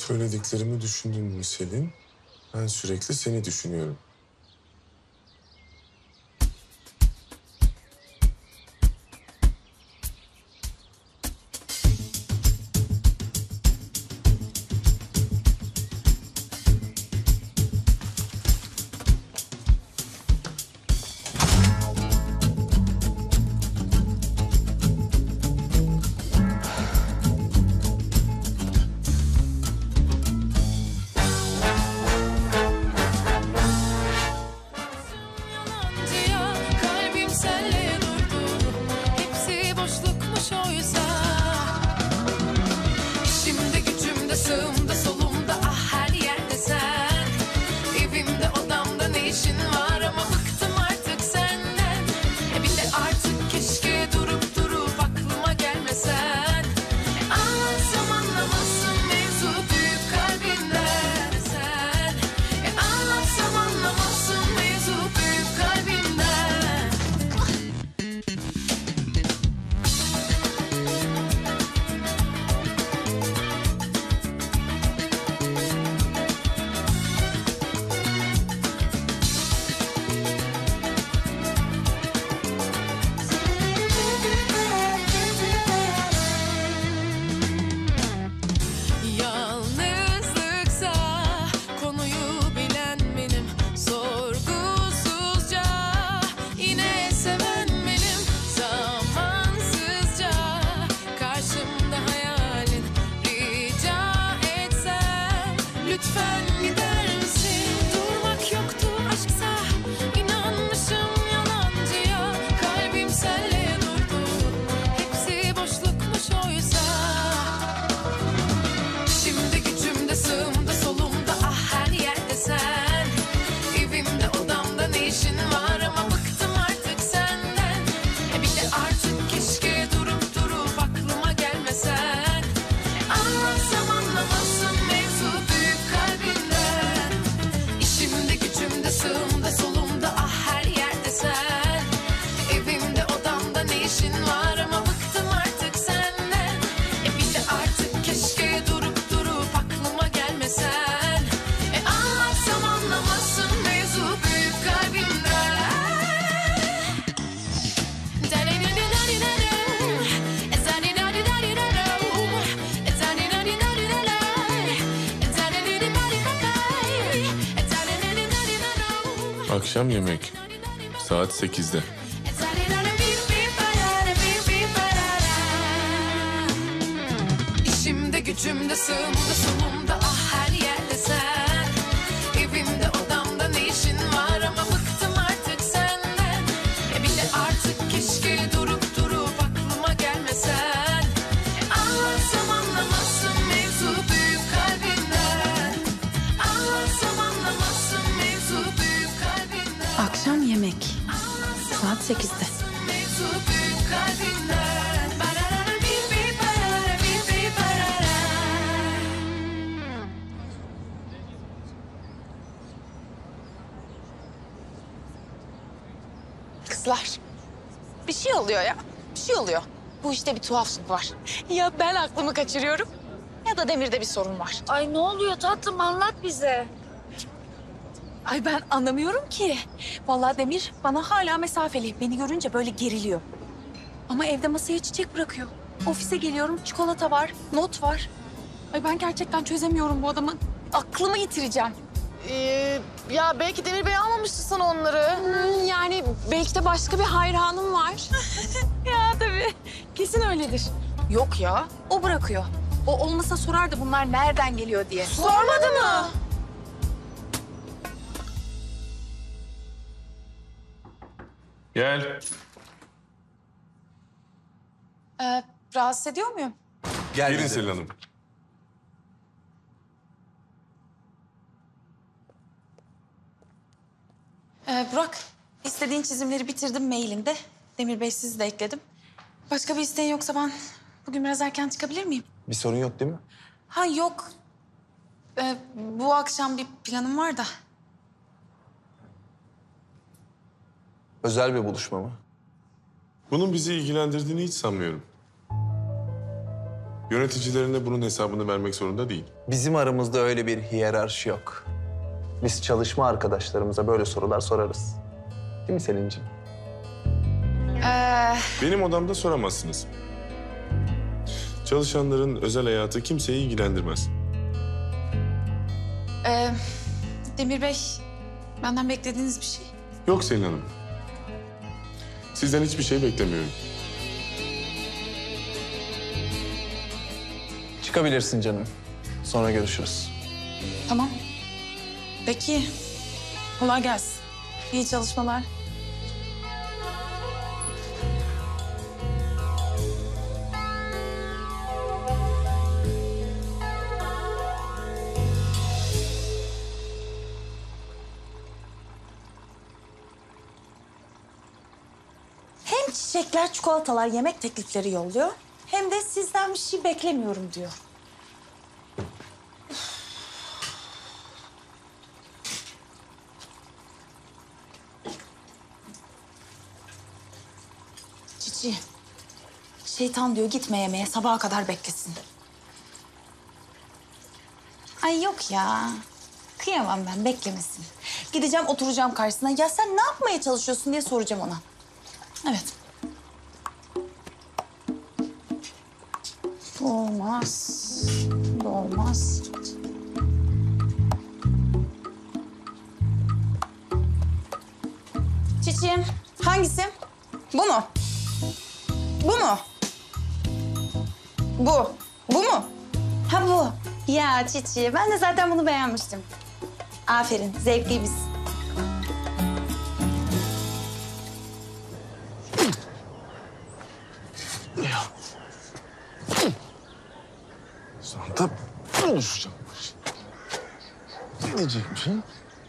Söylediklerimi düşündün mü Selin? Ben sürekli seni düşünüyorum. Yalancıya kalbim senle durdu. Hepsi boşlukmuş oysa. İşimde gücümde sağımda solumda ah her yerde sen. Evimde odamda ne işin var ama bıktım artık senden. Bir de artık keşke durup durup aklıma gelmesen. Anlatsam anlamazsın mevzu büyük kalbinden sen. Anlatsam anlamazsın mevzu büyük kalbinden. Yalnızlıksa konuyu bilen benim, sorgusuzca yine seven benim, zamansızca karşımda hayalin, rica etsem lütfen gider misin? Durmak yoktu aşksa, inanmışım yalancıya, kalbim senle durdu, hepsi boşlukmuş oysa. Şimdi gücümde sağımda solumda ah her yerde sen. Evimde odamda ne işin var ama bıktım artık senden. Bir de artık keşke durup durup aklıma gelmesen. Anlatsam anlamazsın mevzu büyük kalbinden. İşimde gücümde sağımda solumda ah her yerde sen. Evimde odamda ne işin var ama bıktım artık senden. Bir de artık keşke durup durup aklıma gelmesen. Anlatsam anlamazsın mevzu büyük kalbimden. Akşam yemek. Saat 8'de. İşimde gücümde sağımda solumda ah her yerde sen. Evimde odamda ne işin var ama bıktım artık senden. Bir de artık keşke durup durup aklıma gelmesen. Anlatsam anlamazsın mevzu büyük kalbinden. Anlatsam anlamazsın mevzu büyük kalbinden. Akşam yemek. Saat 8'de. Mevzu büyük kalbinden. Kızlar. Bir şey oluyor ya. Bir şey oluyor. Bu işte bir tuhaflık var. Ya ben aklımı kaçırıyorum ya da Demir'de bir sorun var. Ay ne oluyor tatlım anlat bize. Ay ben anlamıyorum ki. Vallahi Demir bana hala mesafeli. Beni görünce böyle geriliyor. Ama evde masaya çiçek bırakıyor. Ofise geliyorum, çikolata var, not var. Ay ben gerçekten çözemiyorum bu adamı. Aklımı yitireceğim. Ya belki Demir Bey almamıştı sana onları. Yani belki de başka bir hayranım var. Ya tabii. Kesin öyledir. Yok ya, o bırakıyor. O olmasa sorardı bunlar nereden geliyor diye. Sormadı mı? Gel. Rahatsız ediyor muyum? Girin Selin Hanım. Burak, istediğin çizimleri bitirdim mailinde. Demir Bey sizi de ekledim. Başka bir isteğin yoksa ben bugün biraz erken çıkabilir miyim? Bir sorun yok değil mi? Ha yok. Bu akşam bir planım var da. Özel bir buluşma mı? Bunun bizi ilgilendirdiğini hiç sanmıyorum. Yöneticilerine bunun hesabını vermek zorunda değil. Bizim aramızda öyle bir hiyerarşi yok. Biz çalışma arkadaşlarımıza böyle sorular sorarız. Değil mi Selin'ciğim? Benim odamda soramazsınız. Çalışanların özel hayatı kimseyi ilgilendirmez. Demir Bey, benden beklediğiniz bir şey. Yok Selin Hanım. Sizden hiçbir şey beklemiyorum. Çıkabilirsin canım. Sonra görüşürüz. Tamam. Peki, kolay gelsin. İyi çalışmalar. Hem çiçekler, çikolatalar, yemek teklifleri yolluyor. Hem de sizden bir şey beklemiyorum diyor. Cici, şeytan diyor gitme yemeğe, sabaha kadar beklesin. Ay yok ya, kıyamam ben, beklemesin. Gideceğim, oturacağım karşısına. Ya sen ne yapmaya çalışıyorsun diye soracağım ona. Evet. Bu olmaz. Bu olmaz. Çiçeğim, hangisi? Bu mu? Bu mu? Bu. Bu mu? Ha bu. Ya Çiçi, ben de zaten bunu beğenmiştim. Aferin, zevkliyiz. Sonra da konuşacağım. Ne diyecekmişim?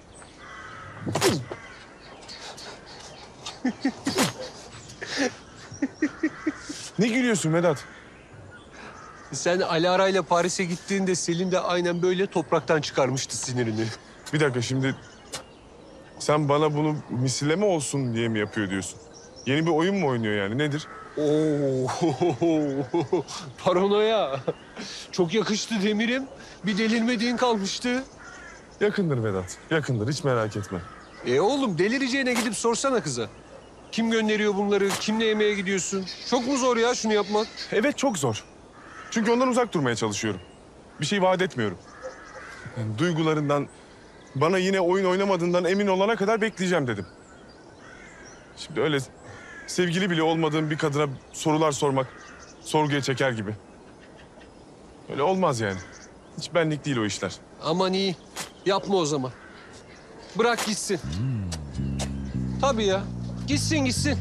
Ne gülüyorsun Vedat? Sen Alara ile Paris'e gittiğinde Selin de aynen böyle topraktan çıkarmıştı sinirini. Bir dakika şimdi sen bana bunu misilleme olsun diye mi yapıyor diyorsun? Yeni bir oyun mu oynuyor yani nedir? Oo, paranoya. Çok yakıştı Demir'im. Bir delirmediğin kalmıştı. Yakındır Vedat, yakındır hiç merak etme. Oğlum delireceğine gidip sorsana kıza. Kim gönderiyor bunları? Kimle yemeğe gidiyorsun? Çok mu zor ya şunu yapmak? Evet çok zor. Çünkü ondan uzak durmaya çalışıyorum. Bir şey vaat etmiyorum. Yani duygularından, bana yine oyun oynamadığından emin olana kadar bekleyeceğim dedim. Şimdi öyle sevgili bile olmadığım bir kadına sorular sormak sorguya çeker gibi. Öyle olmaz yani. Hiç benlik değil o işler. Aman iyi. Yapma o zaman. Bırak gitsin. Tabii ya. Gitsin gitsin.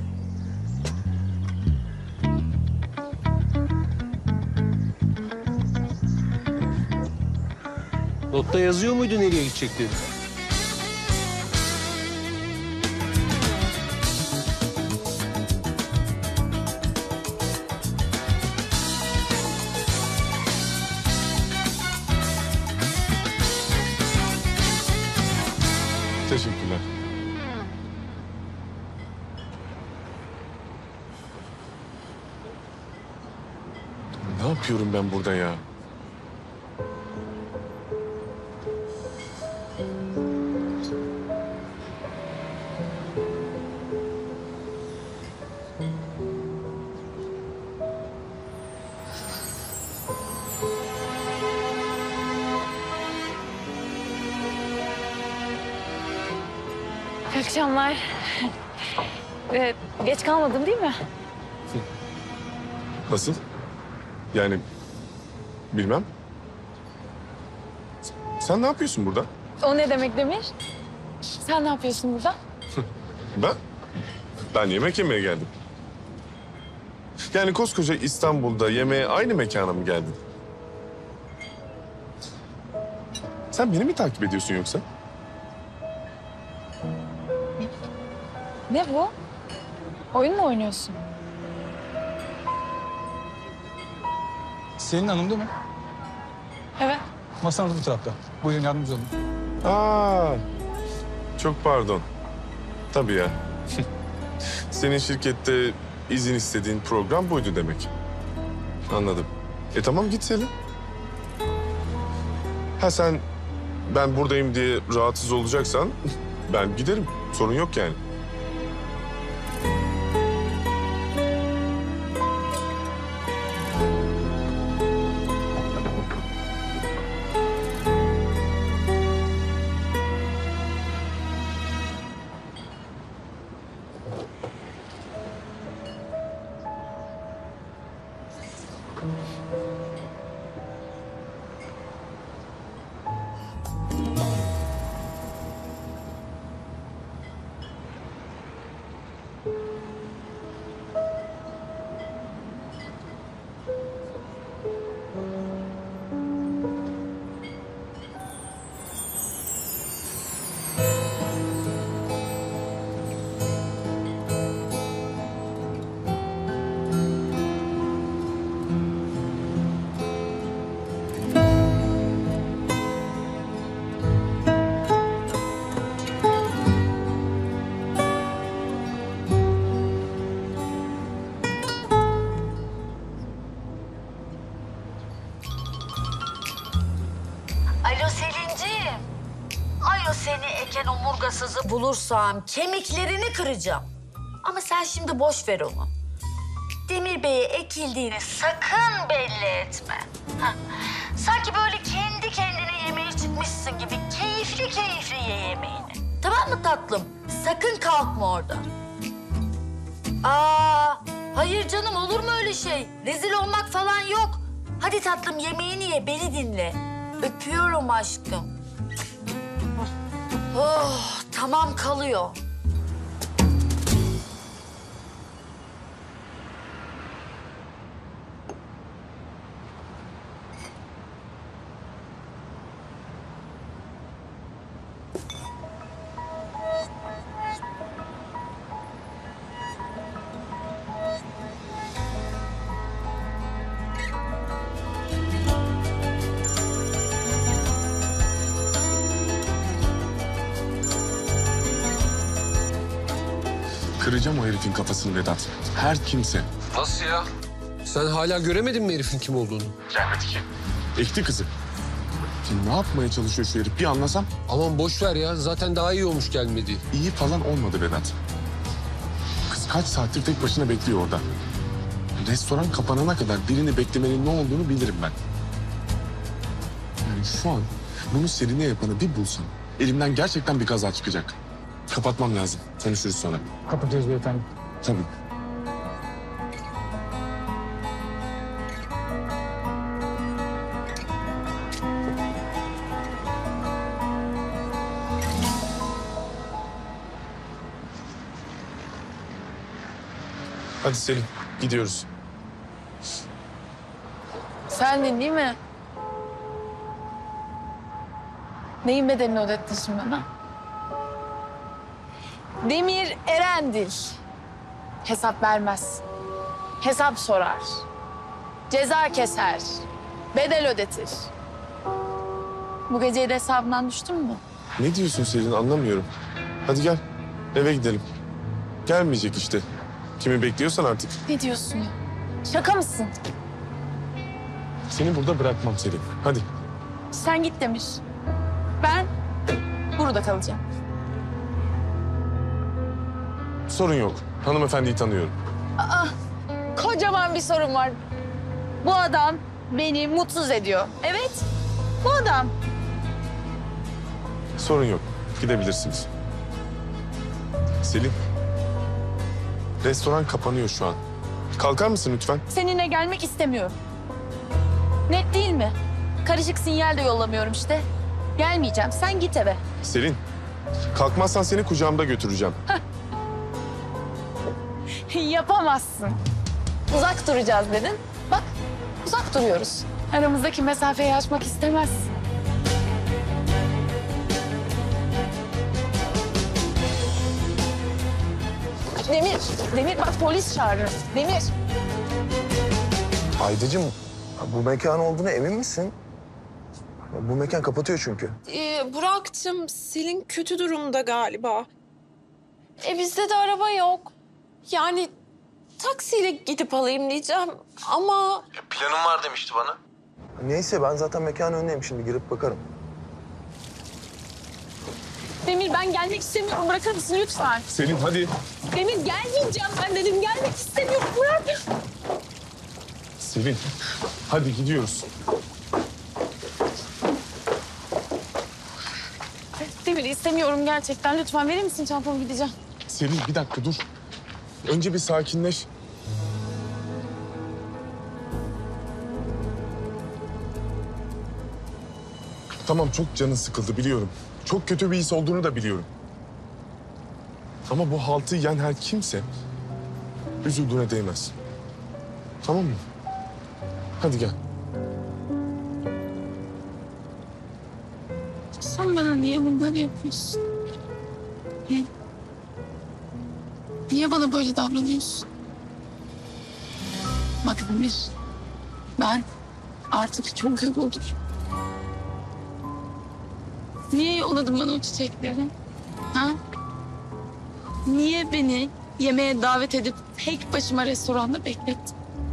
Notta yazıyor muydu nereye gidecekleri? Teşekkürler. Ne yapıyorum ben burada ya? İyi akşamlar. Geç kalmadım değil mi? Nasıl? Yani bilmem. Sen ne yapıyorsun burada? O ne demek Demir? Sen ne yapıyorsun burada? Ben yemek yemeye geldim. Yani koskoca İstanbul'da yemeğe aynı mekana mı geldin? Sen beni mi takip ediyorsun yoksa? Ne bu? Oyun mu oynuyorsun? Selin Hanım değil mi? Evet. Masanız bu tarafta. Buyurun yardımcı olun. Aa, çok pardon. Tabii ya. Senin şirkette izin istediğin program buydu demek. Anladım. Tamam git Selin. Ha sen ben buradayım diye rahatsız olacaksan ben giderim. Sorun yok yani. Alo Selin'ciğim. Ay o seni eken omurgasızı bulursam kemiklerini kıracağım. Ama sen şimdi boş ver onu. Demir Bey'e ekildiğini sakın belli etme. Heh. Sanki böyle kendi kendine yemeğe çıkmışsın gibi keyifli keyifli ye yemeğini. Tamam mı tatlım? Sakın kalkma orada. Hayır canım, olur mu öyle şey? Rezil olmak falan yok. Hadi tatlım, yemeğini ye, beni dinle. Öpüyorum aşkım. Oh, tamam kalıyor. Kıracağım o herifin kafasını Vedat. Her kimse. Nasıl ya? Sen hala göremedin mi herifin kim olduğunu? Gelmedi ki. Ekti kızı. Şimdi ne yapmaya çalışıyor şu herif bir anlasam. Aman boş ver ya. Zaten daha iyi olmuş gelmedi. İyi falan olmadı Vedat. Kız kaç saattir tek başına bekliyor orada. Restoran kapanana kadar birini beklemenin ne olduğunu bilirim ben. Yani şu an bunu Selin'e yapanı bir bulsam elimden gerçekten bir kaza çıkacak. Kapatmam lazım. Konuşuruz sonra. Kapatıyoruz beyefendi. Tabii. Hadi Selin, gidiyoruz. Sendin değil mi? Neyin bedelini ödettin şimdi bana? Demir Erendil. Hesap vermez. Hesap sorar. Ceza keser. Bedel ödetir. Bu geceyi de hesabından düştün mü? Ne diyorsun Selin anlamıyorum. Hadi gel, eve gidelim. Gelmeyecek işte. Kimi bekliyorsan artık. Ne diyorsun ya? Şaka mısın? Seni burada bırakmam Selin. Hadi. Sen git Demir. Ben burada kalacağım. Sorun yok. Hanımefendiyi tanıyorum. Kocaman bir sorun var. Bu adam beni mutsuz ediyor. Evet, bu adam. Sorun yok. Gidebilirsiniz. Selin. Restoran kapanıyor şu an. Kalkar mısın lütfen? Seninle gelmek istemiyorum. Net değil mi? Karışık sinyal de yollamıyorum işte. Gelmeyeceğim. Sen git eve. Selin. Kalkmazsan seni kucağımda götüreceğim. Yapamazsın. Uzak duracağız dedin. Bak, uzak duruyoruz. Aramızdaki mesafeyi aşmak istemezsin. Demir bak polis çağırır. Demir. Haydi'cim bu mekan olduğuna emin misin? Bu mekan kapatıyor çünkü. Burak'cığım, Selin kötü durumda galiba. Bizde de araba yok. Yani taksiyle gidip alayım diyeceğim ama... Planım var demişti bana. Neyse ben zaten mekanın önündeyim, şimdi girip bakarım. Demir ben gelmek istemiyorum. Bırakır mısın lütfen? Selin hadi. Demir gelmeyeceğim ben dedim. Gelmek istemiyorum. Bırak. Selin hadi gidiyoruz. Demir istemiyorum gerçekten. Lütfen verir misin çantamı, gideceğim. Selin bir dakika dur. Önce bir sakinleş. Tamam çok canın sıkıldı biliyorum. Çok kötü bir his olduğunu da biliyorum. Ama bu haltı yiyen her kimse üzüldüğüne değmez. Tamam mı? Hadi gel. Sen bana niye bunları yapıyorsun? Niye? Niye bana böyle davranıyorsun? Bak Demir, ben artık çok yoruldum. Niye yolladın bana o çiçekleri? Ha? Niye beni yemeğe davet edip tek başıma restoranda beklettin?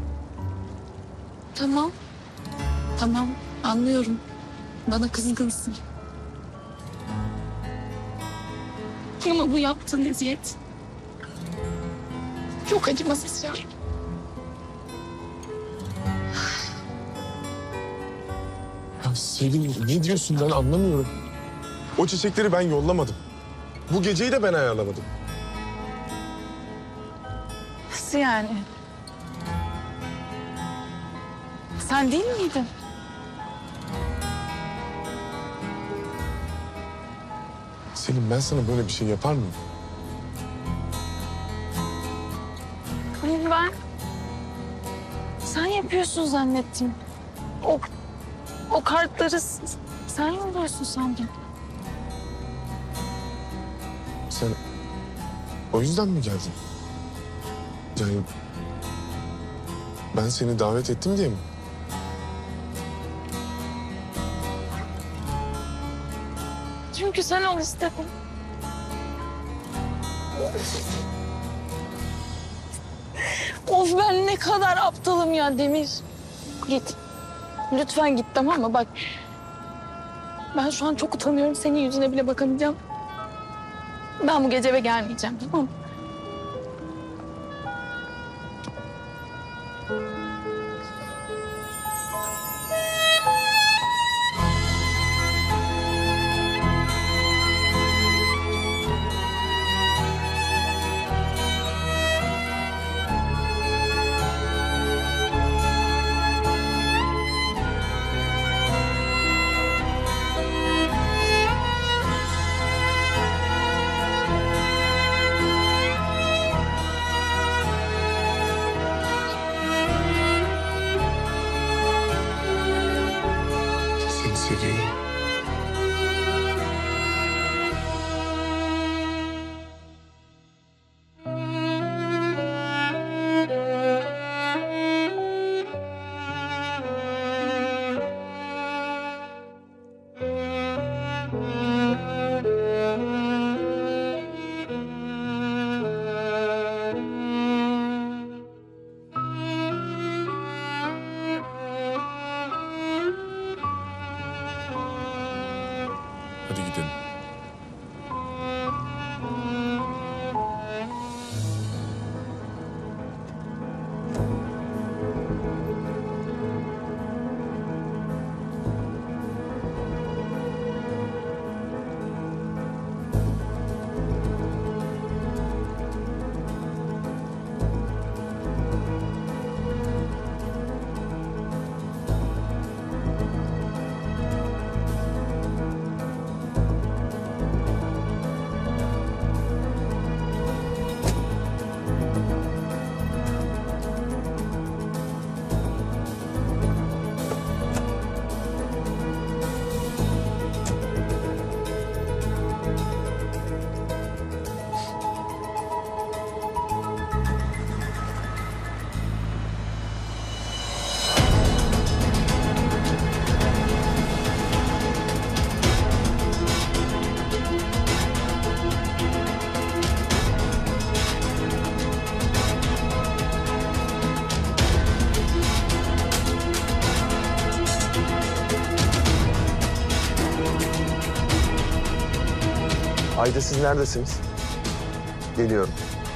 Tamam. Tamam, anlıyorum. Bana kızgınsın. Ama bu yaptığın eziyet çok acımasız ya. Ya Selin ne diyorsun ben anlamıyorum. O çiçekleri ben yollamadım. Bu geceyi de ben ayarlamadım. Nasıl yani? Sen değil miydin? Selin ben sana böyle bir şey yapar mıyım? Ben sen yapıyorsun zannettim. O kartları sen yolluyorsun sandım. Sen o yüzden mi geldin? Yani ben seni davet ettim diye mi? Çünkü sen ol istedin. Of ben ne kadar aptalım ya Demir. Git. Lütfen git, tamam mı? Bak. Ben şu an çok utanıyorum. Senin yüzüne bile bakamayacağım. Ben bu gece eve gelmeyeceğim, tamam mı? Ayda siz neredesiniz? Geliyorum.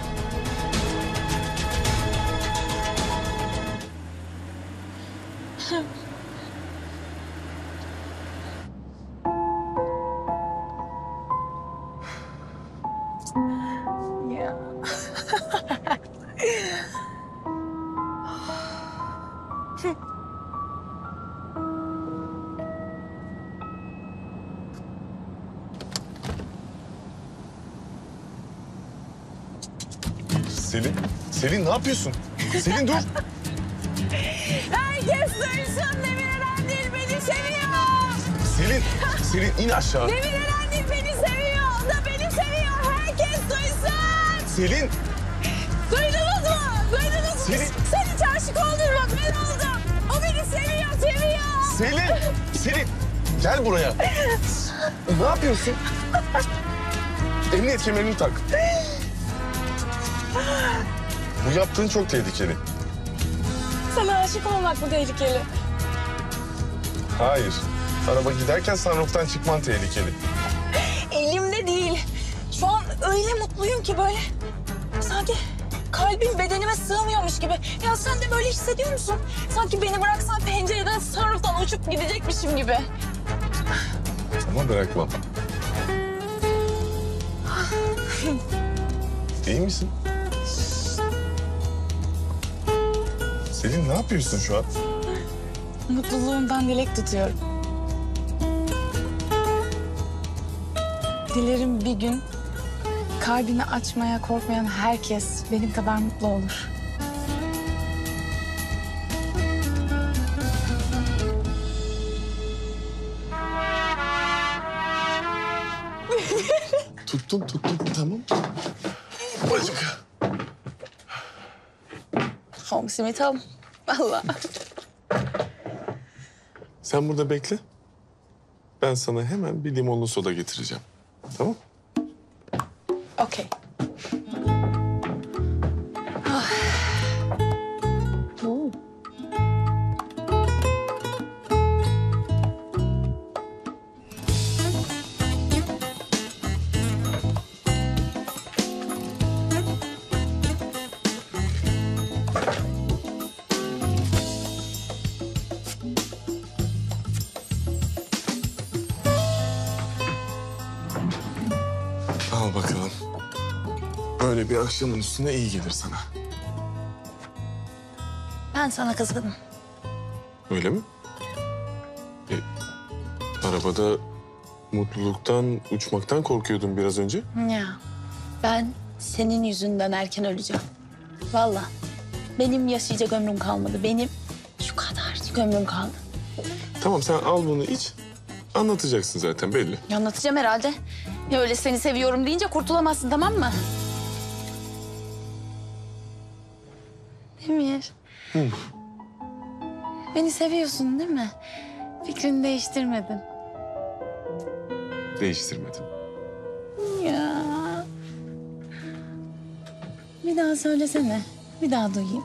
Selin ne yapıyorsun? Selin dur. Herkes duysun Demir Erendil beni seviyor. Selin in aşağı. Demir Erendil beni seviyor. O da beni seviyor. Herkes duysun. Selin. Duydunuz mu? Duydunuz mu? Selin. Sen hiç aşık oldun mu? Ben oldum. O beni seviyor. Selin gel buraya. Ne yapıyorsun? Emniyet kemerini tak. Bu yaptığın çok tehlikeli. Sana aşık olmak mı tehlikeli? Hayır. Araba giderken sunroof'tan çıkman tehlikeli. Elimde değil. Şu an öyle mutluyum ki böyle. Sanki kalbim bedenime sığmıyormuş gibi. Ya sen de böyle hissediyor musun? Sanki beni bıraksan pencereden sunroof'tan uçup gidecekmişim gibi. Ama bırakmam. İyi misin? Selin ne yapıyorsun şu an? Mutluluğumdan dilek tutuyorum. Dilerim bir gün kalbini açmaya korkmayan herkes benim kadar mutlu olur. Tuttum tamam. Bacık. Home simit home. Vallahi. Sen burada bekle. Ben sana hemen bir limonlu soda getireceğim. Tamam? Okey. Al bakalım. Böyle bir akşamın üstüne iyi gelir sana. Ben sana kızgınım. Öyle mi? Arabada mutluluktan, uçmaktan korkuyordun biraz önce. Ya ben senin yüzünden erken öleceğim. Vallahi benim yaşayacak ömrüm kalmadı. Benim şu kadarcık ömrüm kaldı. Tamam sen al bunu iç. Anlatacaksın zaten belli. Anlatacağım herhalde. Ya öyle seni seviyorum deyince kurtulamazsın, tamam mı? Demir. Beni seviyorsun değil mi? Fikrini değiştirmedin. Değiştirmedim. Ya. Bir daha söylesene. Bir daha duyayım.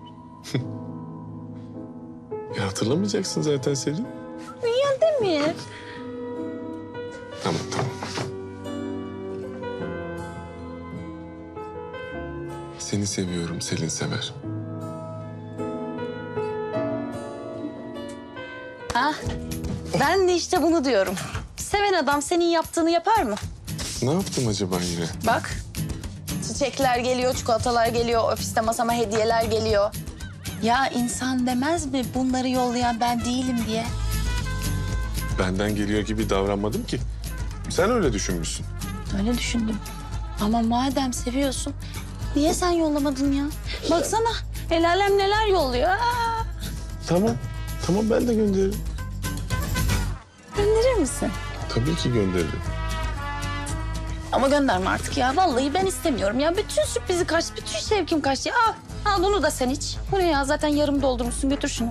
Hatırlamayacaksın zaten Selin. Ya Demir. Tamam. Seni seviyorum, Selin sever. Ha? Ben de işte bunu diyorum. Seven adam senin yaptığını yapar mı? Ne yaptım acaba yine? Bak. Çiçekler geliyor, çikolatalar geliyor, ofiste masama hediyeler geliyor. Ya insan demez mi bunları yollayan ben değilim diye? Benden geliyor gibi davranmadım ki. Sen öyle düşünmüşsün. Öyle düşündüm. Ama madem seviyorsun, niye sen yollamadın ya? Baksana, el alem neler yolluyor. Aa, Tamam ben de gönderirim. gönderir misin? Tabii ki gönderirim. Ama gönderme artık ya. Vallahi ben istemiyorum ya. Bütün sürprizi kaçtı, bütün şevkim kaçtı. Al bunu da sen iç. Bu ne ya? Zaten yarım doldurmuşsun. Götür şunu.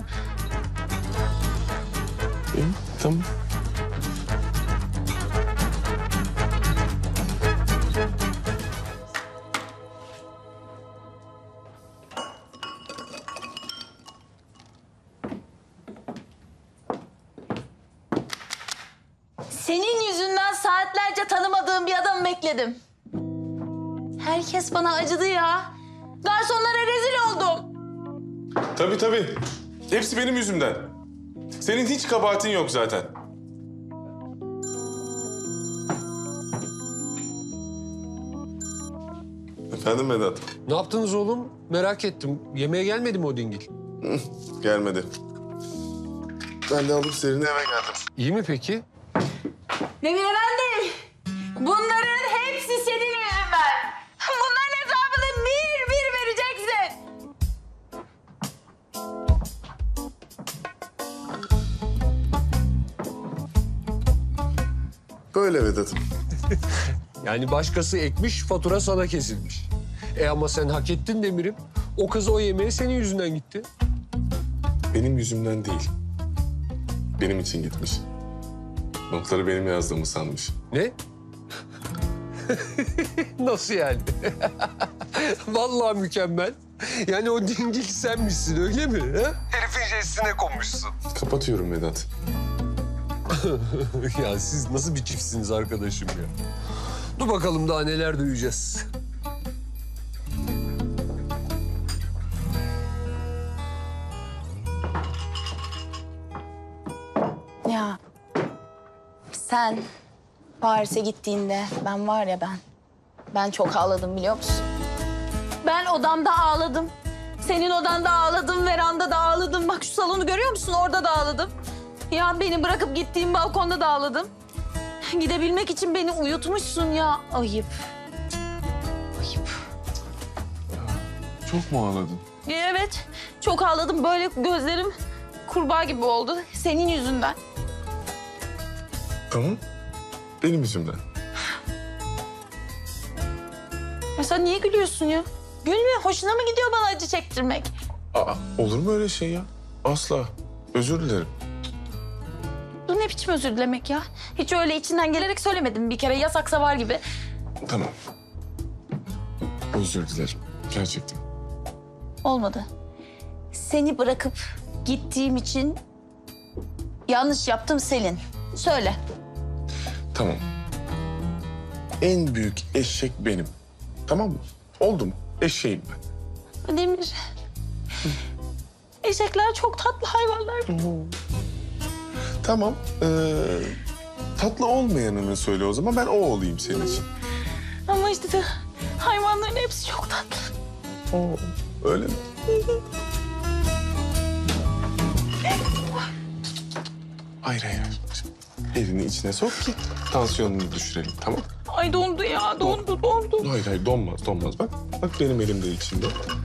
İyi, tamam. Senin yüzünden saatlerce tanımadığım bir adamı bekledim. Herkes bana acıdı ya. Garsonlara rezil oldum. Tabii. Hepsi benim yüzümden. Senin hiç kabahatin yok zaten. Efendim Vedat? Ne yaptınız oğlum? Merak ettim. Yemeğe gelmedi mi o dingil? Gelmedi. Ben de alıp Serin'e eve geldim. İyi mi peki? Demir Efendi, bunların hepsi senin yüzünden. Bunların hesabını bir bir vereceksin. Böyle Vedat'ım. Yani başkası ekmiş, fatura sana kesilmiş. Ama sen hak ettin Demir'im. O kız o yemeğe senin yüzünden gitti. Benim yüzümden değil. Benim için gitmiş. Notları benim yazdığımı sanmış. Ne? Nasıl yani? Vallahi mükemmel. Yani o dingil sen misin öyle mi? Ha? Herifin jestine konmuşsun. Kapatıyorum Vedat. Ya siz nasıl bir çiftsiniz arkadaşım ya? Dur bakalım daha neler duyacağız. Ya sen Paris'e gittiğinde ben var ya ben çok ağladım biliyor musun? Ben odamda ağladım. Senin odanda ağladım, verandada ağladım. Bak şu salonu görüyor musun? Orada da ağladım. Ya beni bırakıp gittiğim balkonda da ağladım. Gidebilmek için beni uyutmuşsun ya. Ayıp. Ayıp. Çok mu ağladın? Evet, çok ağladım. Böyle gözlerim kurbağa gibi oldu. Senin yüzünden. Tamam. Benim yüzümden. Ya sen niye gülüyorsun ya? Gülme. Hoşuna mı gidiyor bana acı çektirmek? Aa, olur mu öyle şey ya? Asla. Özür dilerim. Bu ne biçim özür dilemek ya? Hiç öyle içinden gelerek söylemedim bir kere. Yasaksa var gibi. Tamam. Özür dilerim. Gerçekten. Olmadı. Seni bırakıp gittiğim için yanlış yaptım Selin. Söyle. Tamam. En büyük eşek benim. Tamam mı? Oldu mu? Eşeğim ben. Demir. Eşekler çok tatlı hayvanlar. Tamam. Tatlı olmayanını söyle o zaman. Ben o olayım senin için. Ama işte de hayvanların hepsi çok tatlı. Oo, öyle mi? Hayır. Elini içine sok ki tansiyonunu düşürelim, tamam? Ay dondu ya, dondu. Hayır, donmaz. Bak benim elim de içinde.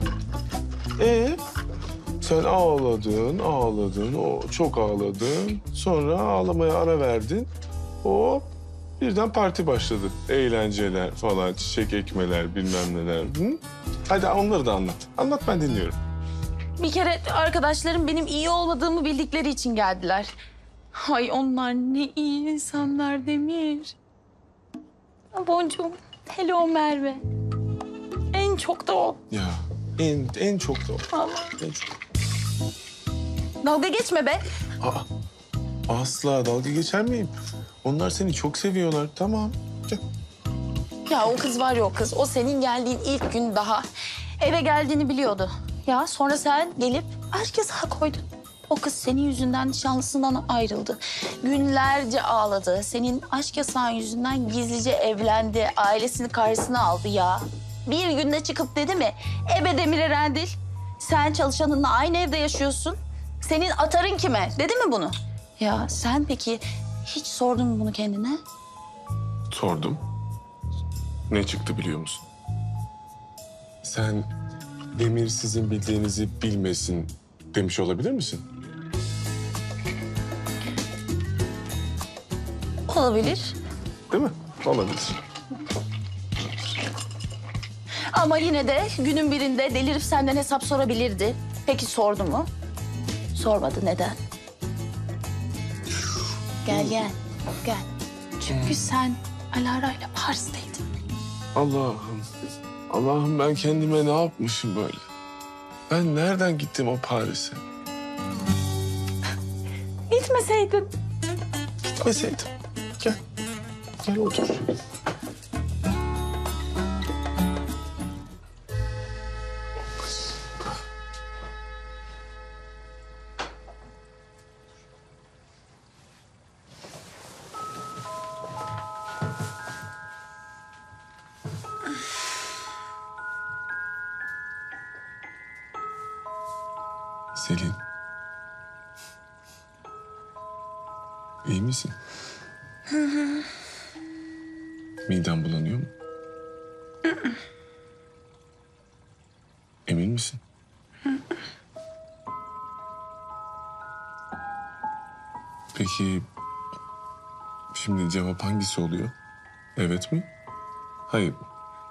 Sen ağladın, çok ağladın. Sonra ağlamaya ara verdin. Birden parti başladı. Eğlenceler falan, çiçek ekmeler, bilmem neler. Hı? Hadi onları da anlat. Anlat, ben dinliyorum. Bir kere arkadaşlarım benim iyi olmadığımı bildikleri için geldiler. Ay onlar ne iyi insanlar Demir. Boncuğum, hele o Merve. En çok da o. Ya en çok da o. Vallahi. En çok. Dalga geçme be. Asla dalga geçer miyim? Onlar seni çok seviyorlar. Tamam. Gel. Ya o kız var ya o kız. O senin geldiğin ilk gün daha eve geldiğini biliyordu. Ya sonra sen gelip aşk yasağı koydun. O kız senin yüzünden nişanlısından ayrıldı. Günlerce ağladı. Senin aşk yasağın yüzünden gizlice evlendi. Ailesini karşısına aldı ya. Bir günde çıkıp dedi mi? Ebe Demir Erendil. Sen çalışanınla aynı evde yaşıyorsun. Senin atarın kime? Dedi mi bunu? Ya sen peki hiç sordun mu bunu kendine? Sordum. Ne çıktı biliyor musun? Sen Demir sizin bildiğinizi bilmesin demiş olabilir misin? Olabilir. Değil mi? Olabilir. Ama yine de günün birinde delirip senden hesap sorabilirdi. Peki sordu mu? Sormadı. Neden? Gel. Çünkü sen Alara'yla Paris'teydin. Allah'ım ben kendime ne yapmışım böyle? Ben nereden gittim o Paris'e? Gitmeseydin. Gitmeseydim. Gel otur. Selin. İyi misin? Miden bulanıyor mu? Emin misin? Peki şimdi cevap hangisi oluyor? Evet mi? Hayır mı?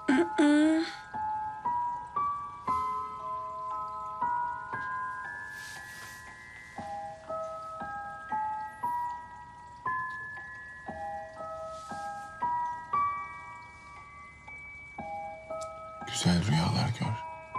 Güzel rüyalar gör.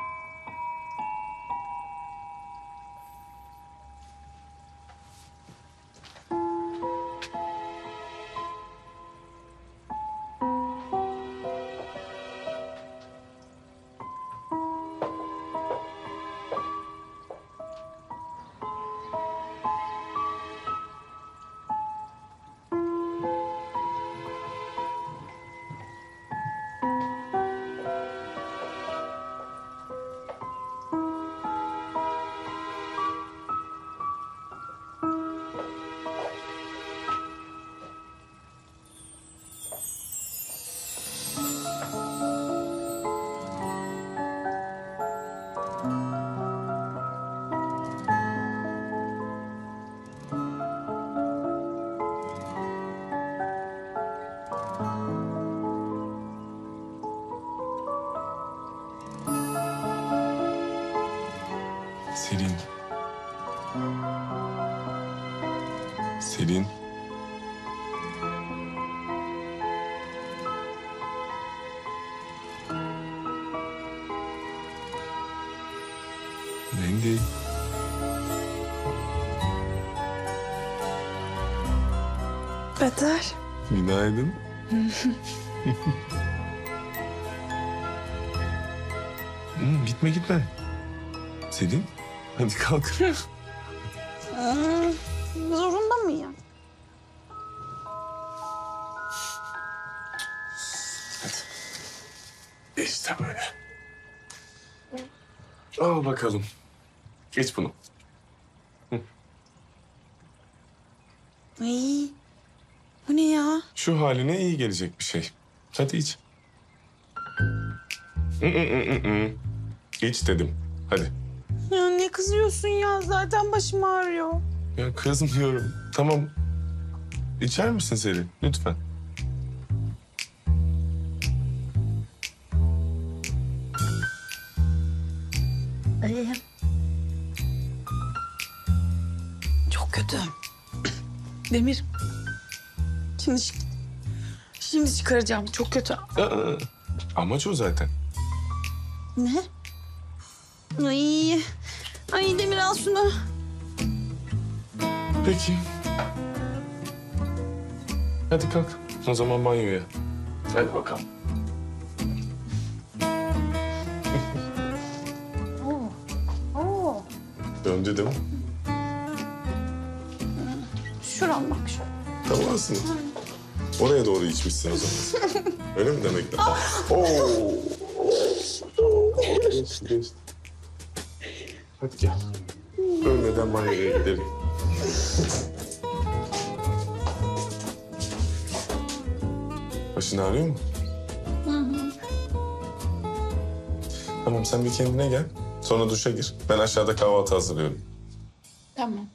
Selin. Selin. Mendy. Beter. Günaydın. Gitme gitme. Selin, hadi kalk. Zorunda mıyım? İşte böyle. Al bakalım. Geç bunu. Ay, bu ne ya? Şu haline iyi gelecek bir şey. Hadi iç. İç dedim. Hadi. Ya ne kızıyorsun ya? Zaten başım ağrıyor. Ya kızmıyorum. Tamam. İçer misin Selin? Lütfen. Çok kötü. Demir. Şimdi çıkaracağım. Çok kötü. Amaç o zaten. Ne? Ay. Ay Demir al şunu. Peki. Hadi kalk. O zaman banyoya. Hadi bakalım. Döndü değil mi? Şuram bak şu. Tamam aslında. Oraya doğru içmişsin o zaman. Öyle mi demek? Oo. Geçti, geçti. Hadi gel. Ölmeden banyoya gidelim. Başın ağrıyor mu? Tamam sen bir kendine gel. Sonra duşa gir. Ben aşağıda kahvaltı hazırlıyorum. Tamam.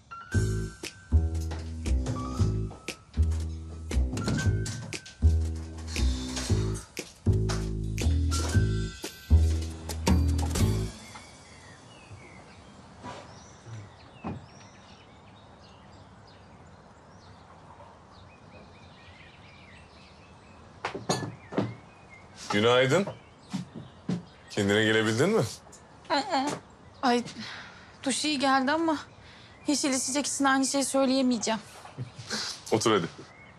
Günaydın. Kendine gelebildin mi? Ay duş iyi geldi ama yeşil içecek için aynı şeyi söyleyemeyeceğim. Otur hadi.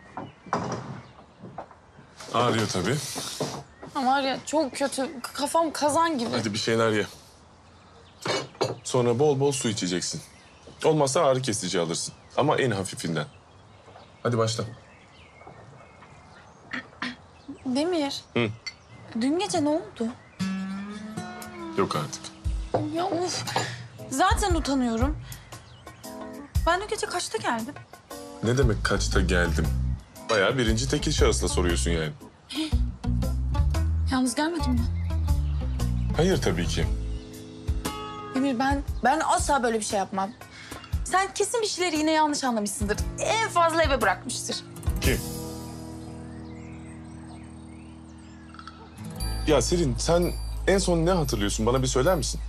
Ağrıyor tabii. Ama var ya çok kötü. Kafam kazan gibi. Hadi bir şeyler ye. Sonra bol bol su içeceksin. Olmazsa ağrı kesici alırsın. Ama en hafifinden. Hadi başla. Demir. Hı. Dün gece ne oldu? Yok artık. Ya of. Zaten utanıyorum. Ben o gece kaçta geldim? Ne demek kaçta geldim? Bayağı birinci tekil şahısla soruyorsun yani. Yalnız gelmedim mi? Hayır tabii ki. Demir ben asla böyle bir şey yapmam. Sen kesin bir şeyleri yine yanlış anlamışsındır. En fazla eve bırakmıştır. Kim? Ya Selin sen en son ne hatırlıyorsun? Bana bir söyler misin?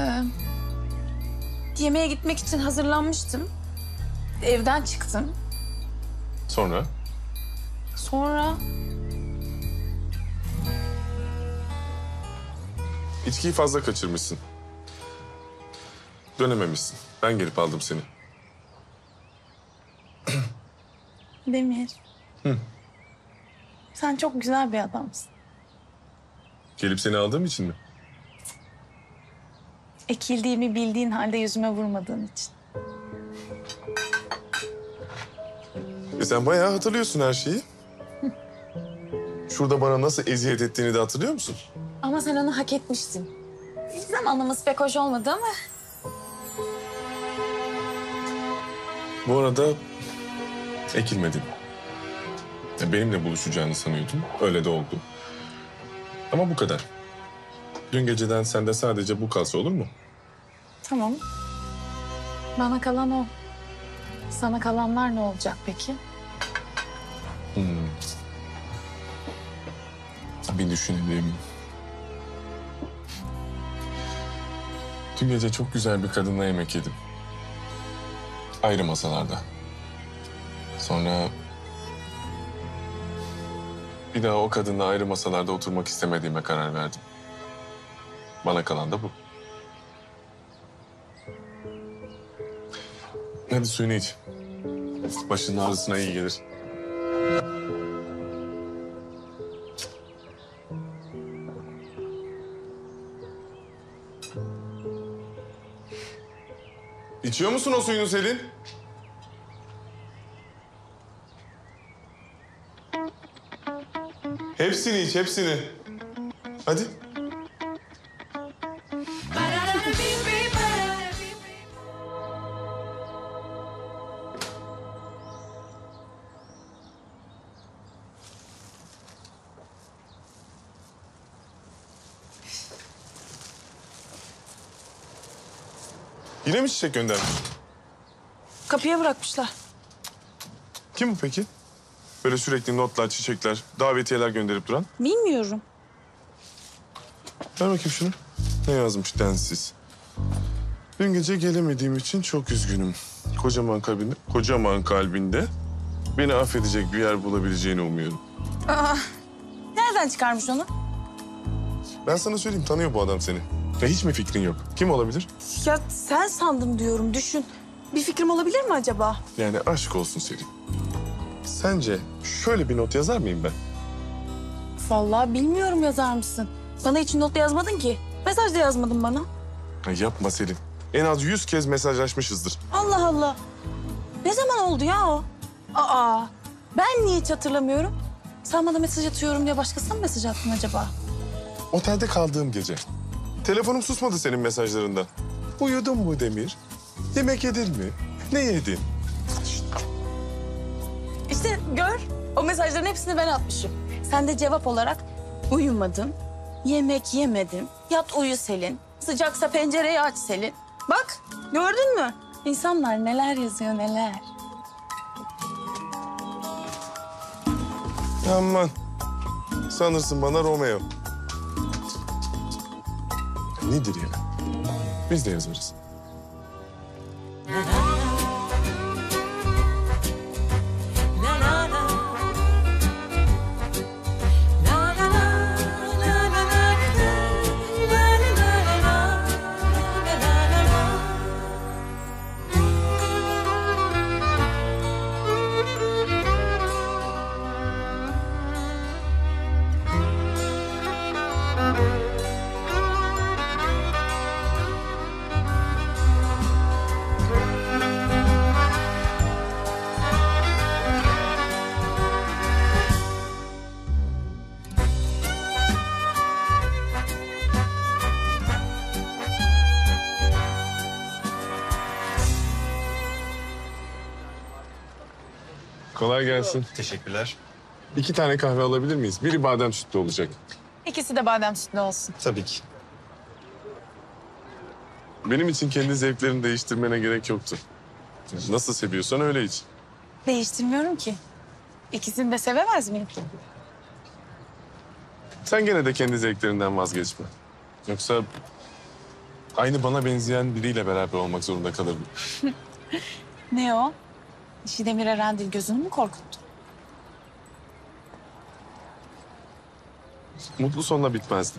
Yemeğe gitmek için hazırlanmıştım. Evden çıktım. Sonra? Sonra İçkiyi fazla kaçırmışsın. Dönememişsin. Ben gelip aldım seni. Demir. Sen çok güzel bir adamsın. Gelip seni aldığım için mi? Ekildiğimi bildiğin halde yüzüme vurmadığın için. Sen bayağı hatırlıyorsun her şeyi. Şurada bana nasıl eziyet ettiğini de hatırlıyor musun? Ama sen onu hak etmiştin. Zamanlaması pek hoş olmadı ama. Bu arada ekilmedin. Ya benimle buluşacağını sanıyordum. Öyle de oldu. Ama bu kadar. Dün geceden sende sadece bu kalsa olur mu? Tamam. Bana kalan o. Sana kalanlar ne olacak peki? Bir düşünelim. Dün gece çok güzel bir kadınla yemek yedim. Ayrı masalarda. Sonra bir daha o kadınla ayrı masalarda oturmak istemediğime karar verdim. Bana kalan da bu. Hadi suyunu iç. Başının ağrısına iyi gelir. İçiyor musun o suyunu Selin? Hepsini iç, hepsini. Hadi. Yine mi çiçek göndermiş? Kapıya bırakmışlar. Kim bu peki? Böyle sürekli notlar, çiçekler, davetiyeler gönderip duran. Bilmiyorum. Ver bakayım şunu. Ne yazmış densiz? Dün gece gelemediğim için çok üzgünüm. Kocaman kalbinde beni affedecek bir yer bulabileceğini umuyorum. Nereden çıkarmış onu? Ben sana söyleyeyim, tanıyor bu adam seni. Ya hiç mi fikrin yok? Kim olabilir? Ya sen sandım diyorum, düşün. Bir fikrim olabilir mi acaba? Yani aşk olsun Selin. Sence şöyle bir not yazar mıyım ben? Vallahi bilmiyorum, yazar mısın? Bana hiç not yazmadın ki. Mesaj da yazmadın bana. Ya yapma Selin. En az 100 kez mesajlaşmışızdır. Allah Allah. Ne zaman oldu ya o? Ben niye hiç hatırlamıyorum? Sen bana mesaj atıyorum diye başkasına mı mesaj attın acaba? Otelde kaldığım gece. Telefonum susmadı senin mesajlarından. Uyudun mu Demir? Yemek yedin mi? Ne yedin? İşte gör, o mesajların hepsini ben atmışım. Sen de cevap olarak uyumadım, yemek yemedim, yat uyu Selin, sıcaksa pencereyi aç Selin. Bak, gördün mü? İnsanlar neler yazıyor, neler. Aman. Sanırsın bana Romeo. Nedir ya? Biz de yazarız. Kolay gelsin. Teşekkürler. 2 tane kahve alabilir miyiz? Biri badem sütlü olacak. İkisi de badem sütlü olsun. Tabii ki. Benim için kendi zevklerini değiştirmene gerek yoktu. Nasıl seviyorsan öyle iç. Değiştirmiyorum ki. İkisini de sevemez miyim? Sen gene de kendi zevklerinden vazgeçme. Yoksa aynı bana benzeyen biriyle beraber olmak zorunda kalırdım. Ne o? İşi Demir Erendil gözünü mü korkuttu? Mutlu sonla bitmezdi.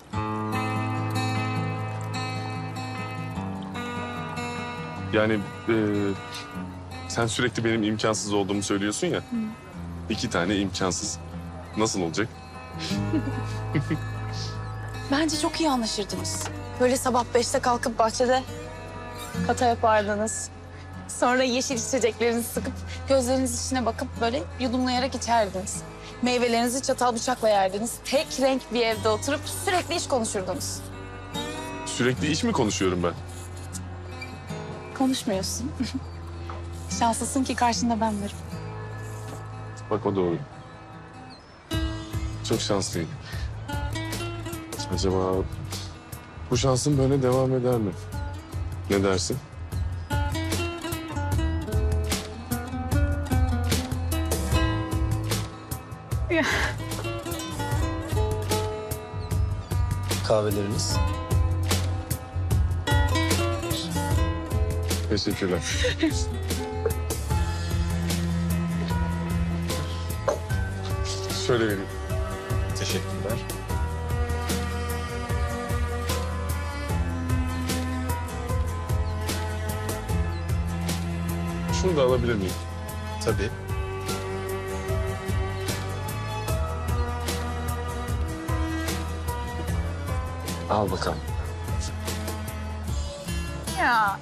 Yani sen sürekli benim imkansız olduğumu söylüyorsun ya. 2 tane imkansız. Nasıl olacak? Bence çok iyi anlaşırdınız. Böyle sabah 5'te kalkıp bahçede kata yapardınız. Sonra yeşil içeceklerinizi sıkıp gözleriniz içine bakıp böyle yudumlayarak içerdiniz. Meyvelerinizi çatal bıçakla yerdiniz. Tek renk bir evde oturup sürekli iş konuşurdunuz. Sürekli iş mi konuşuyorum ben? Konuşmuyorsun. Şanslısın ki karşında ben varım. Bak o doğru. Çok şanslıyım. Acaba bu şansım böyle devam eder mi? Ne dersin? Kahveleriniz. Teşekkürler. Şöyle vereyim. Teşekkürler. Şunu da alabilir miyim? Tabii. Al bakalım. Ya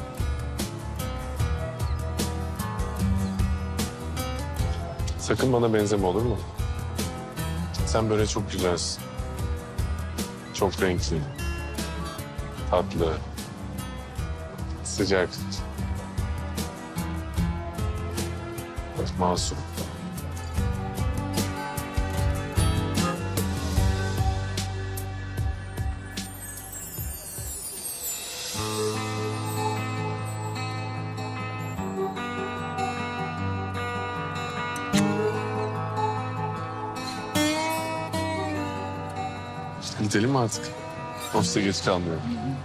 Sakın bana benzeme olur mu? Sen böyle çok güzelsin. Çok renkli. Tatlı. Sıcak. Masum. Gidelim mi artık? Ofise geç kalmıyorum.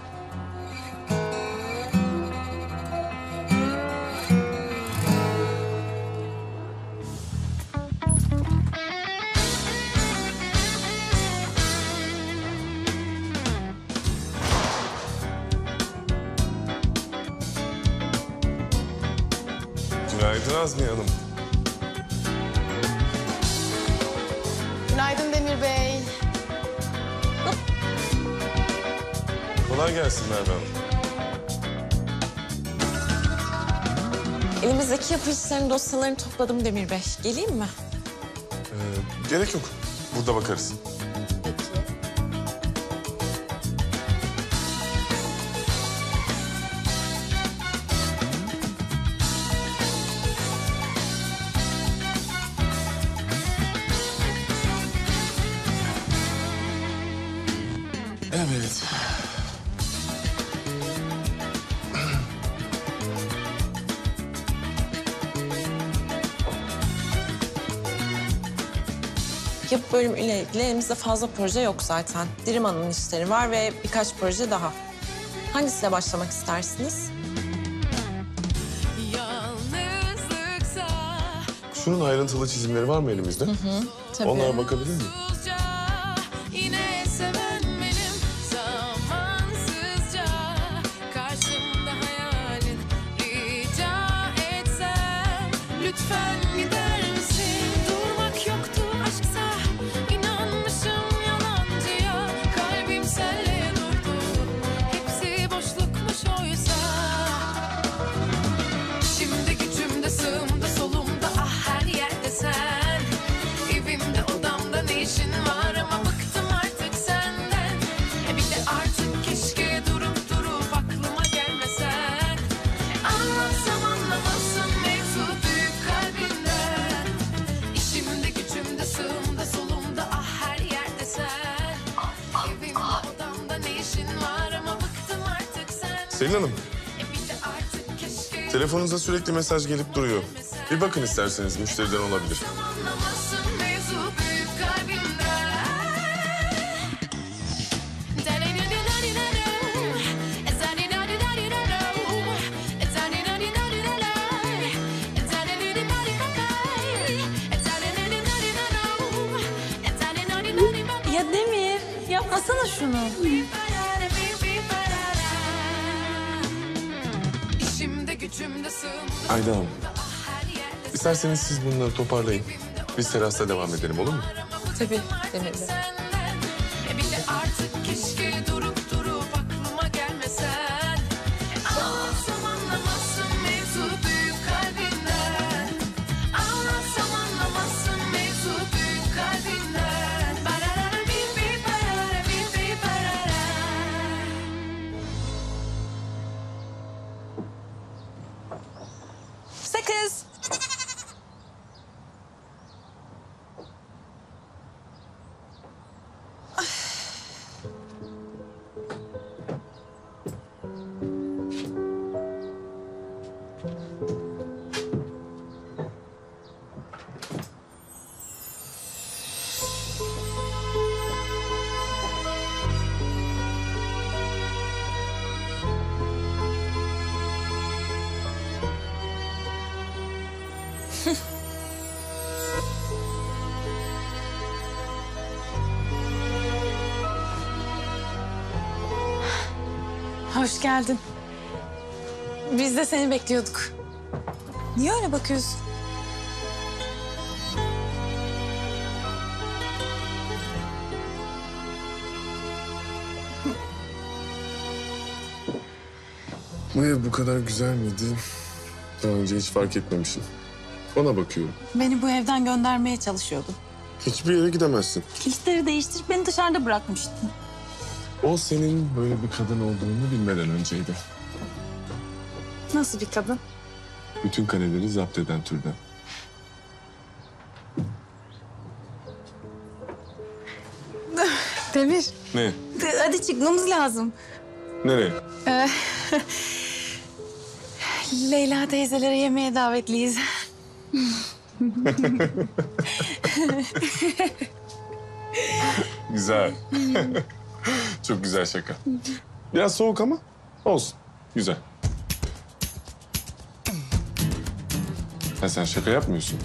Günaydın Azmiye Hanım. Günaydın Demir Bey. Kolay gelsin Merve Hanım. Elimizdeki yapı işlerinin dosyalarını topladım Demir Bey. Geleyim mi? Gerek yok. Burada bakarız. Evet. Yapı bölümüyle ilgili elimizde fazla proje yok zaten. Dirim Hanım'ın işleri var ve birkaç proje daha. Hangisiyle başlamak istersiniz? Yalnızlıksa Şunun ayrıntılı çizimleri var mı elimizde? Tabii. Onlara bakabilir miyim? susuzca, yine seven benim zamansızca, karşımda hayalin, rica etsem lütfen gider misin? Durmak yoktu aşksa, inanmışım yalancıya, kalbim senle durdu, hepsi boşlukmuş oysa. Şimdi gücümde, sığımda, solumda, ah her yerde sen. Evimde, odamda ne işin Selin Hanım, Bir de artık keşke telefonunuza sürekli mesaj gelip duruyor. Bir bakın isterseniz, müşteriden olabilir. anlamasın mevzu büyük kalbimde. Ya Demir, yapmasana şunu. İşimde gücümde sığımda Ayda Hanım, her yerde isterseniz siz bunları toparlayın. Biz terasta devam edelim, olur mu? Tabii Demir Bey. senden. Bir de artık keşke durup aklıma gelmesen. Anlatsam anlamazsın mevzu büyük kalbinden. Anlatsam anlamazsın mevzu büyük kalbinden. Barara bi barara bi barara. Sakız. Hoş geldin. Biz de seni bekliyorduk. Niye öyle bakıyorsun? Bu ev bu kadar güzel miydi? Daha önce hiç fark etmemişim. Ona bakıyorum. Beni bu evden göndermeye çalışıyordun. Hiçbir yere gidemezsin. Kilitleri değiştirip beni dışarıda bırakmıştın. O senin böyle bir kadın olduğunu bilmeden önceydi. Nasıl bir kadın? Bütün kaleleri zapt eden türden. Demir, Ne? hadi çıkmamız lazım. Nereye? Leyla teyzelere yemeğe davetliyiz. Güzel. Çok güzel şaka. Biraz soğuk ama olsun. Güzel. Ha, sen şaka yapmıyorsun.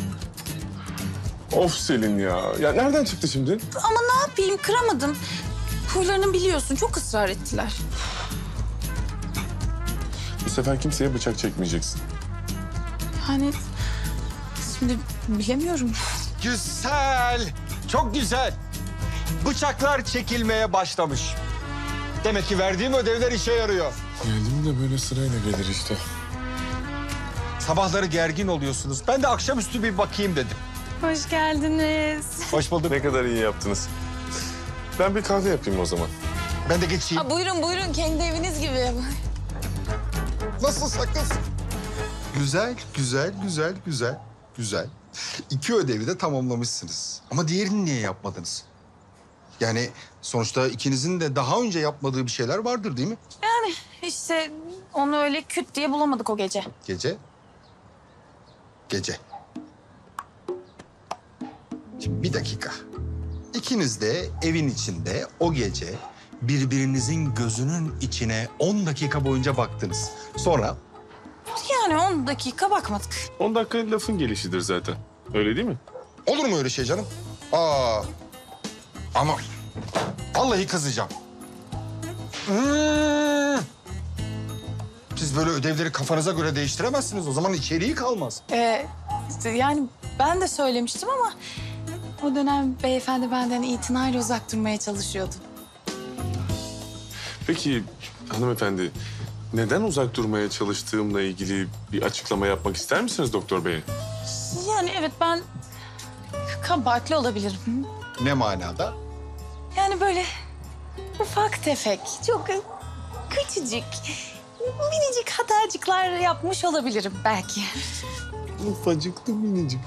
Of Selin ya. Ya nereden çıktı şimdi? Ama ne yapayım, kıramadım. Huylarını biliyorsun, çok ısrar ettiler. Bu sefer kimseye bıçak çekmeyeceksin. Yani şimdi bilemiyorum. Güzel, çok güzel. Bıçaklar çekilmeye başlamış. Demek ki verdiğim ödevler işe yarıyor. Geldim de böyle sırayla gelir işte. Sabahları gergin oluyorsunuz. Ben de akşamüstü bir bakayım dedim. Hoş geldiniz. Hoş bulduk. Ne kadar iyi yaptınız. Ben bir kahve yapayım o zaman. Ben de geçeyim. Ha, buyurun buyurun, kendi eviniz gibi. Nasıl sakız? Güzel, güzel, güzel, güzel, güzel. 2 ödevi de tamamlamışsınız. Ama diğerini niye yapmadınız? Yani sonuçta ikinizin de daha önce yapmadığı bir şeyler vardır değil mi? Yani işte onu öyle küt diye bulamadık o gece. Gece. Gece. Şimdi bir dakika. İkiniz de evin içinde o gece birbirinizin gözünün içine 10 dakika boyunca baktınız. Sonra Yani 10 dakika bakmadık. 10 dakika lafın gelişidir zaten. Öyle değil mi? olur mu öyle şey canım? Ama vallahi kızacağım. Siz böyle ödevleri kafanıza göre değiştiremezsiniz. O zaman içeriği kalmaz. Yani ben de söylemiştim ama o dönem beyefendi benden itinayla uzak durmaya çalışıyordu. Peki hanımefendi, neden uzak durmaya çalıştığımla ilgili bir açıklama yapmak ister misiniz doktor bey? Yani evet, ben kabahatli olabilirim. Ne manada? Yani böyle ufak tefek, çok küçücük, minicik hatacıklar yapmış olabilirim belki. Ufacık da minicik.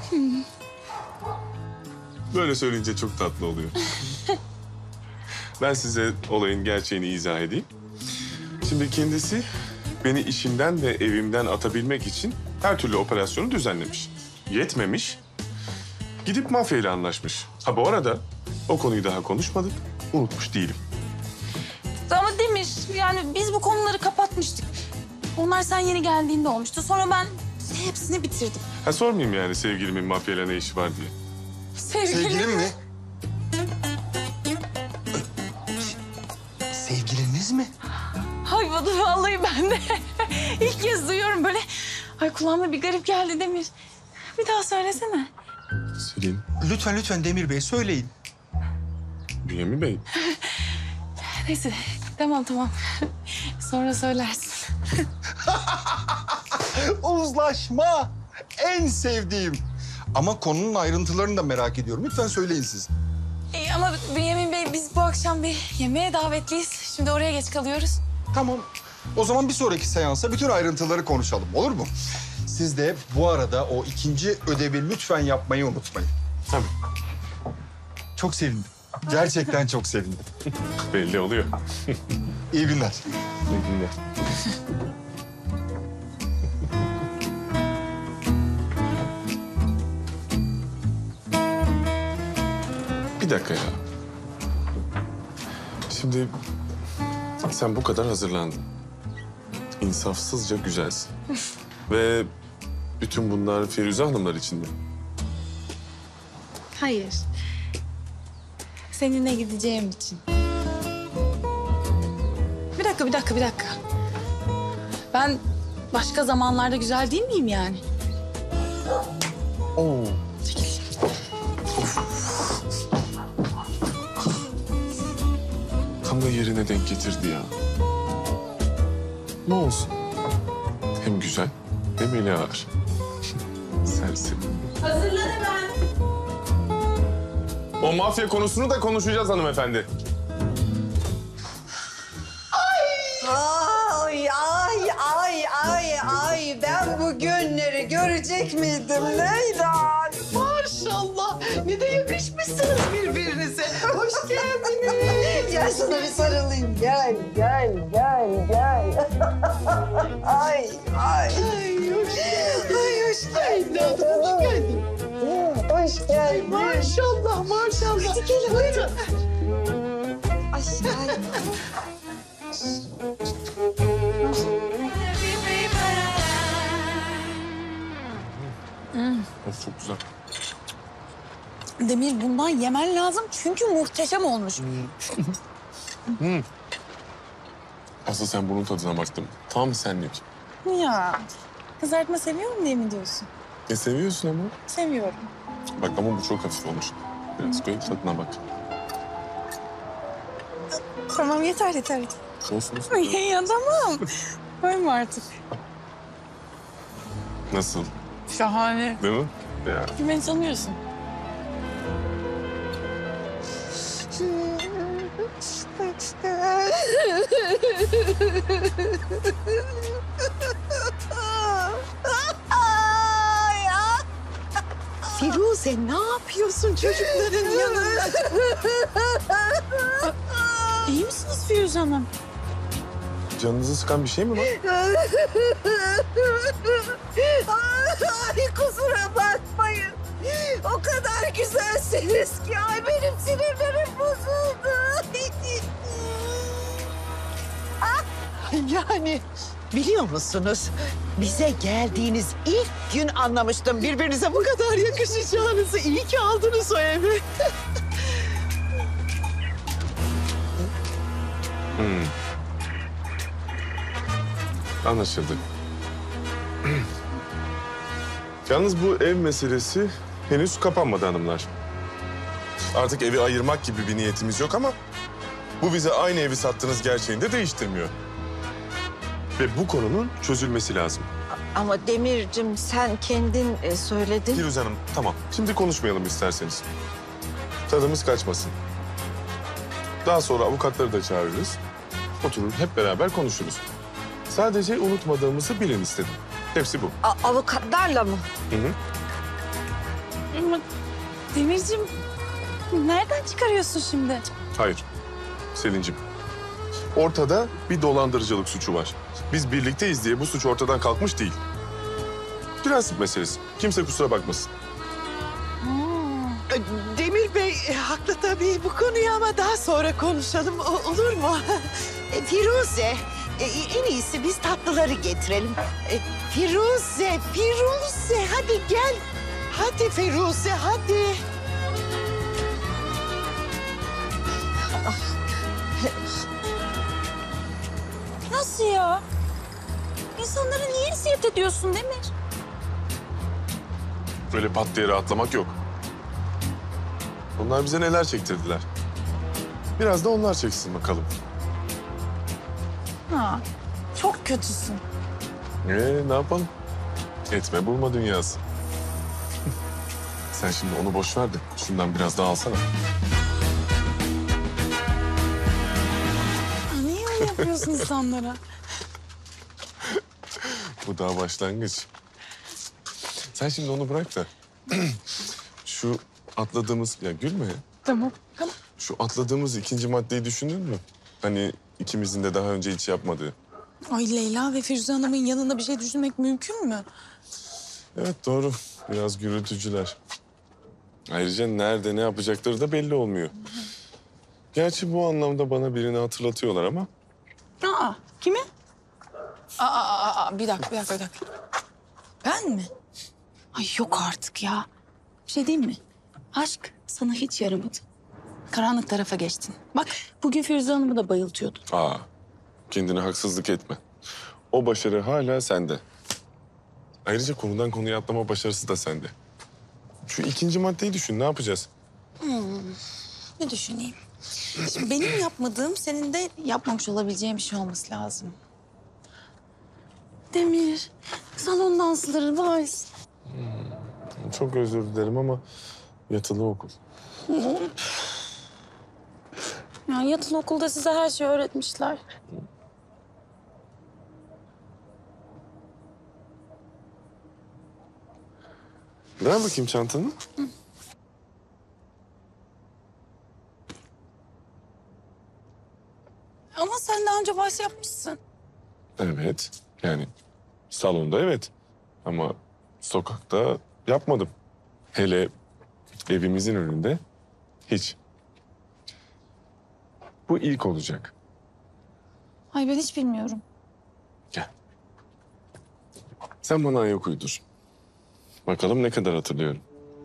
Böyle söyleyince çok tatlı oluyor. Ben size olayın gerçeğini izah edeyim. Şimdi kendisi beni işimden ve evimden atabilmek için her türlü operasyonu düzenlemiş. Yetmemiş. Gidip mafyayla anlaşmış. Ha bu arada o konuyu daha konuşmadık. Unutmuş değilim. Ama Demir yani biz bu konuları kapatmıştık. Onlar sen yeni geldiğinde olmuştu. Sonra ben hepsini bitirdim. Ha sormayayım yani sevgilimin mafyayla ne işi var diye. Sevgilim mi? Sevgiliniz mi? Ay vallahi ben de ilk kez duyuyorum böyle. Ay kulağıma bir garip geldi Demir. Bir daha söylesene. Selin. Lütfen Demir Bey söyleyin. Bünyamin Bey. Neyse tamam. Sonra söylersin. Uzlaşma. En sevdiğim. Ama konunun ayrıntılarını da merak ediyorum. Lütfen söyleyin siz. Ama Bünyamin Bey biz bu akşam bir yemeğe davetliyiz. Şimdi oraya geç kalıyoruz. Tamam. O zaman bir sonraki seansa bütün ayrıntıları konuşalım. Olur mu? Siz de bu arada o ikinci ödevi lütfen yapmayı unutmayın. Tabii. Çok sevindim. Gerçekten çok sevindim. Belli oluyor. İyi günler. İyi günler. Bir dakika ya. Şimdi sen bu kadar hazırlandın. İnsafsızca güzelsin. Ve bütün bunlar Firuze Hanımlar için mi? Hayır. Seninle gideceğim için. Bir dakika. Ben başka zamanlarda güzel değil miyim yani? Oo. Tam da yerine denk getirdi ya. Ne olsun? Hem güzel hem eli ağır. Serseri. Hazırladım ben. O mafya konusunu da konuşacağız hanımefendi. Ay ben bu günleri görecek miydim Leyla? Maşallah ne de yakışmışsınız birbirinize. Hoş geldiniz. Gel sana bir sarılayım. Gel. Ay. Hoş geldin. Hoş geldin. Hoş geldin. Maşallah. Hadi gelin buyurun. Ay. Of çok güzel. Demir bundan yemen lazım çünkü muhteşem olmuş. Asıl sen bunun tadına baktım. Tam senlik. Ya kızartma seviyorum diye mi diyorsun? Seviyorsun ama. Seviyorum. Bak ama bu çok hafif olmuş. Biraz koy tadına bak. Tamam yeter. Olsun. Ya tamam. Koyma artık. Nasıl? Şahane. Değil mi? Ya. Beni sanıyorsun. Firuze ne yapıyorsun çocukların yanında? İyi misiniz Firuze Hanım? Canınızı sıkan bir şey mi var? Ay kusura bakmayın. O kadar güzelsiniz ki ay benim sinirlerim bozuldu. Yani biliyor musunuz? Bize geldiğiniz ilk gün anlamıştım birbirinize bu kadar yakışacağınızı. İyi ki aldınız o evi. Anlaşıldı. Yalnız bu ev meselesi henüz kapanmadı hanımlar. Artık evi ayırmak gibi bir niyetimiz yok ama bu bize aynı evi sattığınız gerçeğini de değiştirmiyor. Ve bu konunun çözülmesi lazım. Ama Demir'cim sen kendin söyledin. Firuze Hanım tamam. Şimdi konuşmayalım isterseniz. Tadımız kaçmasın. Daha sonra avukatları da çağırırız. Oturur hep beraber konuşuruz. Sadece unutmadığımızı bilin istedim. Hepsi bu. Avukatlarla mı? Hı. Ama Demirciğim nereden çıkarıyorsun şimdi? Hayır. Selin'cim. Ortada bir dolandırıcılık suçu var. Biz birlikteyiz diye bu suç ortadan kalkmış değil. Prensip meselesi. Kimse kusura bakmasın. Demir Bey haklı tabii bu konuyu ama daha sonra konuşalım olur mu? Firuze en iyisi biz tatlıları getirelim. Firuze hadi gel. Hadi Firuze hadi. Nasıl ya? İnsanlara niye eziyet ediyorsun Demir? Böyle pat diye rahatlamak yok. Onlar bize neler çektirdiler. Biraz da onlar çeksin bakalım. Ha, çok kötüsün. Ne yapalım? Etme bulma dünyası. Sen şimdi onu boş ver de şundan biraz daha alsana. Niye öyle yapıyorsun insanlara? Bu daha başlangıç. Sen şimdi onu bırak da şu atladığımız... Ya gülme ya. Tamam. Şu atladığımız ikinci maddeyi düşündün mü? Hani ikimizin de daha önce hiç yapmadığı. Ay Leyla ve Firuze Hanım'ın yanında bir şey düşünmek mümkün mü? Evet doğru. Biraz gürültücüler. Ayrıca nerede ne yapacakları da belli olmuyor. Gerçi bu anlamda bana birini hatırlatıyorlar ama. Aa, kimi? Bir dakika. Ben mi? Ay yok artık ya. Bir şey diyeyim mi? Aşk sana hiç yaramadı. Karanlık tarafa geçtin. Bak bugün Firuze Hanım'ı da bayıltıyordun. Kendine haksızlık etme. O başarı hala sende. Ayrıca konudan konuya atlama başarısı da sende. Şu ikinci maddeyi düşün, ne yapacağız? Ne düşüneyim? Şimdi benim yapmadığım senin de yapmamış olabileceğin bir şey olması lazım. Demir, salon dansları var. Çok özür dilerim ama yatılı okul. Ya yatılı okulda size her şeyi öğretmişler. Ver bakayım çantanı. Ama sen daha önce vals yapmışsın. Evet. Yani salonda evet. Ama sokakta yapmadım. Hele evimizin önünde hiç. Bu ilk olacak. Ay ben hiç bilmiyorum. Gel. Sen bana ayak uydur. Bakalım ne kadar hatırlıyorum.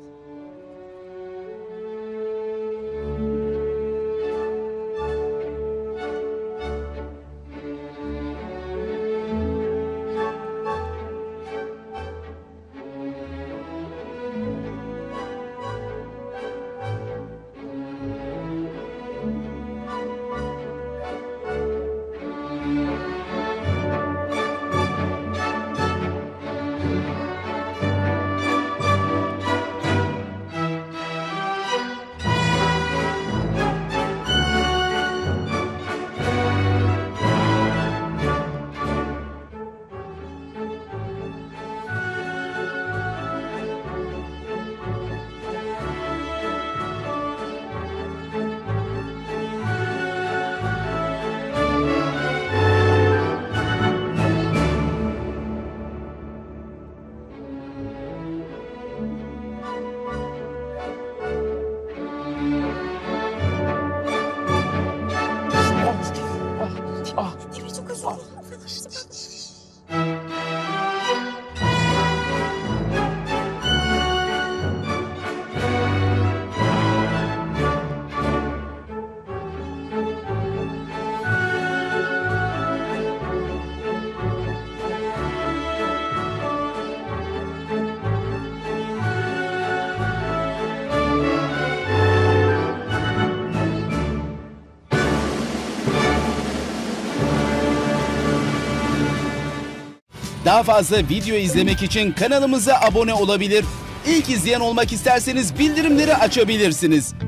Demir çok özür dilerim. Daha fazla video izlemek için kanalımıza abone olabilir. İlk izleyen olmak isterseniz bildirimleri açabilirsiniz.